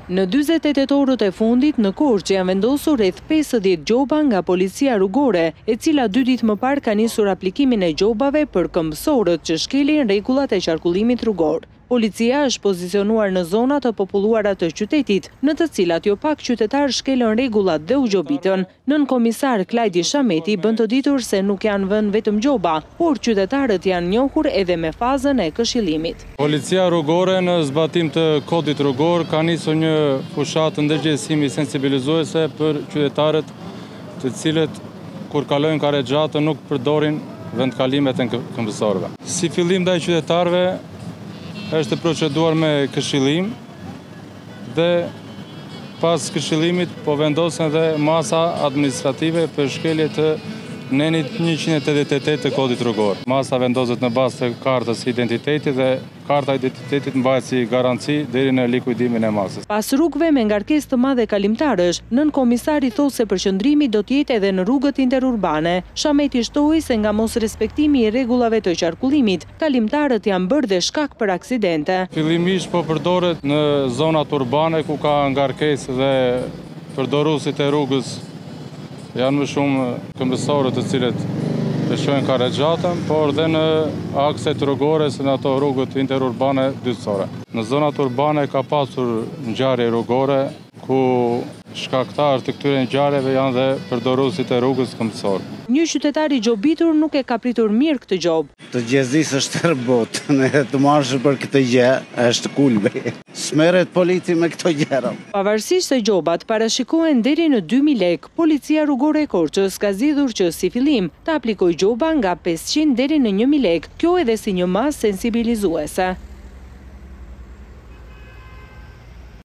Në 48 orët e fundit në Korçë janë vendosur rreth 50 gjoba nga policia rrugore, e cila 2 ditë më parë ka nisur aplikimin e gjobave për këmbësorët që shkelin rregullat e qarkullimit rrugor. Policia është pozicionuar në zonat të populluara të qytetit, në të cilat jo pak qytetarë shkelën rregullat dhe u gjobitën. Nën komisar Klajdi Shameti bën të ditur se nuk janë vënë vetëm gjoba, por qytetarët janë njohur edhe me fazën e këshillimit. Policia rrugore në zbatim të kodit rrugor ka nisur një fushatë ndërgjegjësimi sensibilizuese për qytetarët, të cilët kur kalojnë karrexhatën nuk përdorin vendkalimet e këmbësorëve. Si fillim ndaj qytetarëve është proceduar me këshillim dhe pas këshillimit po vendosen dhe masa administrative për shkelje të nenit 188 të kodit rrugor. Masa vendoset në bazë të kartës identitetit dhe karta identitetit mbahet si garanci deri në likuidimin e masës. Pas rrugëve me ngarkesë të madhe kalimtarësh, nën komisari thotë se përqendrimi do të jetë edhe në rrugët interurbane. Shameti shtoi se nga mos respektimi i rregullave të qarkullimit, kalimtarët janë bërë dhe shkak për aksidente. Fillimisht po përdoret në zonat urbane ku ka ngarkesë dhe përdoruesit e rrugës janë më shumë këmbësorët të cilët peshojnë karrexhatën, por dhe në akset rrugore se në ato rrugët interurbane dytësore. Në zonat urbane ka pasur ngjarje rrugore ku shkaktarë të këtyre ngjarjeve janë dhe përdoruesit e rrugës këmbësorë. Një qytetar i gjobitur nuk e ka pritur mirë këtë gjobë. Të gjezisë është tërbot, ne të marrësh për këtë gjë është kulbe. Smeret polici me këto gjëra. Pavarësisht se gjobat parashikohen deri në 2000 lekë, policia rrugore e Korçës ka zgjedhur që si fillim të aplikojë gjoba nga 500 deri në 1000 lekë. Kjo edhe si një masë sensibilizuese.